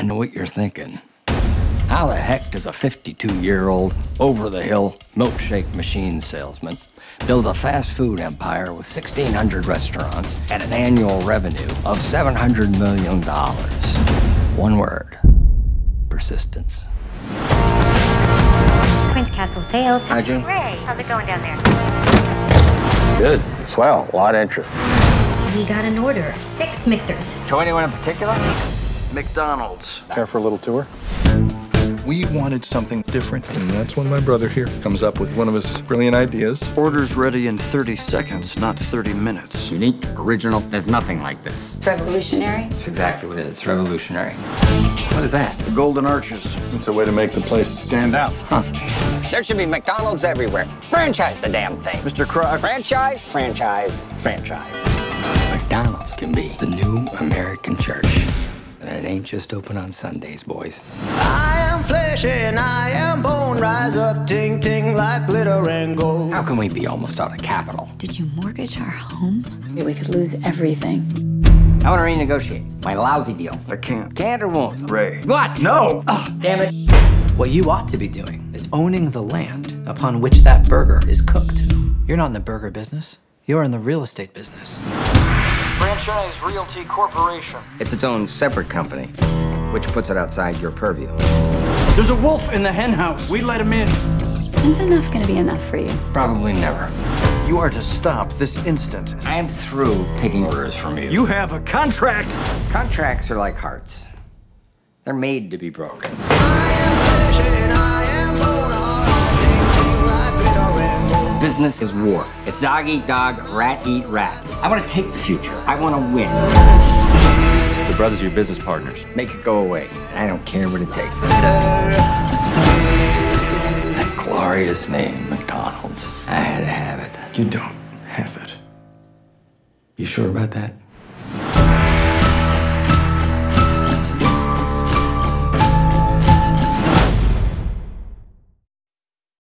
I know what you're thinking. How the heck does a 52-year-old, over-the-hill milkshake machine salesman build a fast food empire with 1,600 restaurants and an annual revenue of $700 million? One word: persistence. Prince Castle Sales. Hi, June. Ray, how's it going down there? Good. Swell. A lot of interest. We got an order. 6 mixers. To anyone in particular? McDonald's. Care for a little tour? We wanted something different, and that's when my brother here comes up with one of his brilliant ideas. Order's ready in 30 seconds, not 30 minutes. Unique, original. There's nothing like this. It's revolutionary. It's exactly what it is. It's revolutionary. What is that? The Golden Arches. It's a way to make the place stand out. Huh. There should be McDonald's everywhere. Franchise the damn thing. Mr. Kroc. Franchise, franchise, franchise. McDonald's can be the new American church. And it ain't just open on Sundays, boys. I am flesh and I am bone. Rise up, ting ting like glitter and gold. How can we be almost out of capital? Did you mortgage our home? We could lose everything. I want to renegotiate my lousy deal. I can't. Can't or won't? Ray. What? No! Oh, damn it. What you ought to be doing is owning the land upon which that burger is cooked. You're not in the burger business. You're in the real estate business. Franchise Realty Corporation. It's its own separate company, which puts it outside your purview. There's a wolf in the hen house. We let him in. When's enough gonna be enough for you? Probably never. You are to stop this instant. I am through taking orders from you. You have a contract. Contracts are like hearts. They're made to be broken. I am flesh and I am bone. Ting ting like glitter and gold. Business is war. It's dog eat dog, rat eat rat. I want to take the future. I want to win. The brothers are your business partners. Make it go away. I don't care what it takes. That glorious name, McDonald's. I had to have it. You don't have it. You sure about that?